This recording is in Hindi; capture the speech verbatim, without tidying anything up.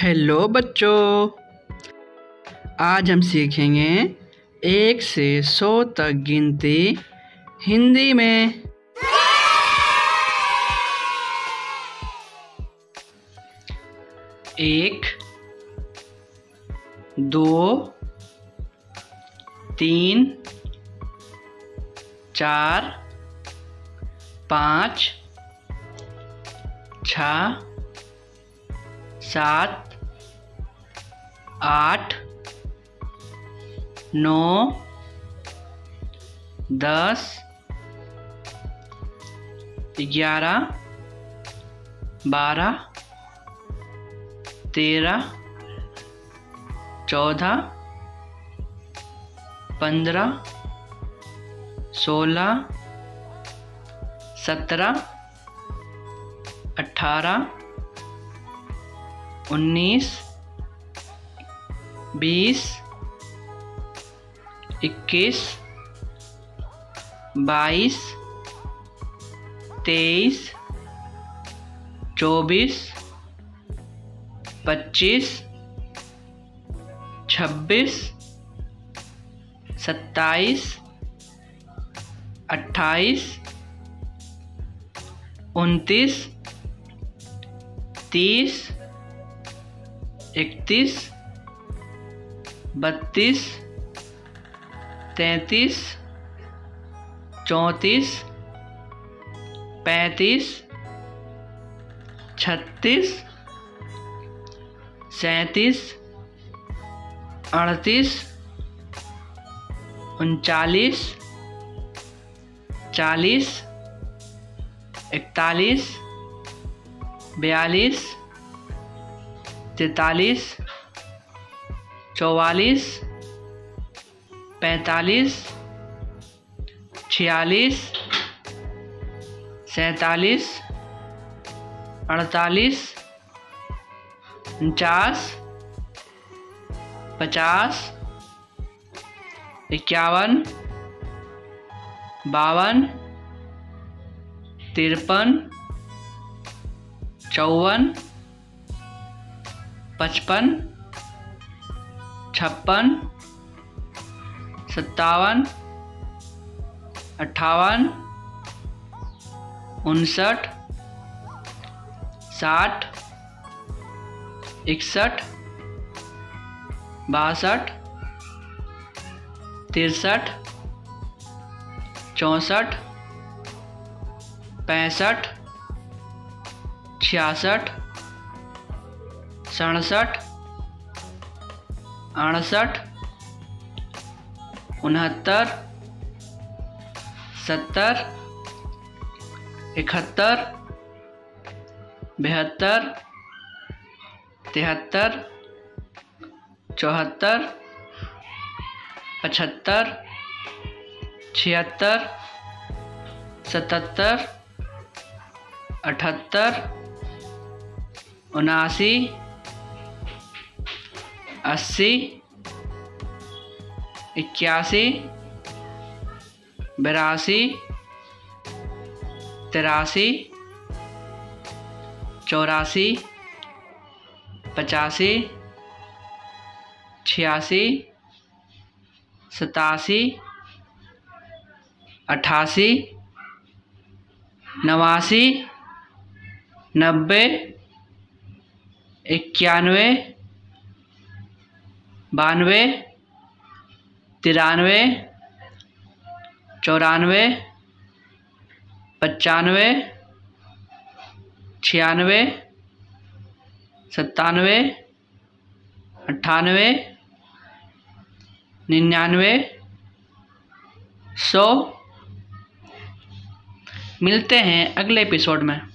हेलो बच्चों, आज हम सीखेंगे एक से सौ तक गिनती हिंदी में। एक, दो, तीन, चार, पाँच, छः, सात, आठ, नौ, दस, ग्यारह, बारह, तेरह, चौदह, पंद्रह, सोलह, सत्रह, अठारह, उन्नीस, बीस, इक्कीस, बाईस, तेईस, चौबीस, पच्चीस, छब्बीस, सत्ताईस, अट्ठाईस, उनतीस, तीस, इकतीस, बत्तीस, तैंतीस, चौंतीस, पैंतीस, छत्तीस, सैंतीस, अड़तीस, उनचालीस, चालीस, इकतालीस, बयालीस, तैंतालीस, चौवालीस, पैंतालीस, छियालीस, सैंतालीस, अड़तालीस, उनचास, पचास, इक्यावन, बावन, तिरपन, चौवन, पचपन, छप्पन, सत्तावन, अट्ठावन, उनसठ, साठ, इकसठ, बासठ, तिरसठ, चौंसठ, पैंसठ, छियासठ, सड़सठ, अड़सठ, उनहत्तर, सत्तर, इकहत्तर, बहत्तर, तिहत्तर, चौहत्तर, पचहत्तर, छिहत्तर, सतहत्तर, अठहत्तर, उनासी, अस्सी, इक्यासी, बिरासी, तिरासी, चौरासी, पचासी, छियासी, सतासी, अठासी, नवासी, नब्बे, इक्यानवे, बानवे, तिरानवे, चौरानवे, पचानवे, छियानवे, सत्तानवे, अट्ठानवे, निन्यानवे, सौ। मिलते हैं अगले एपिसोड में।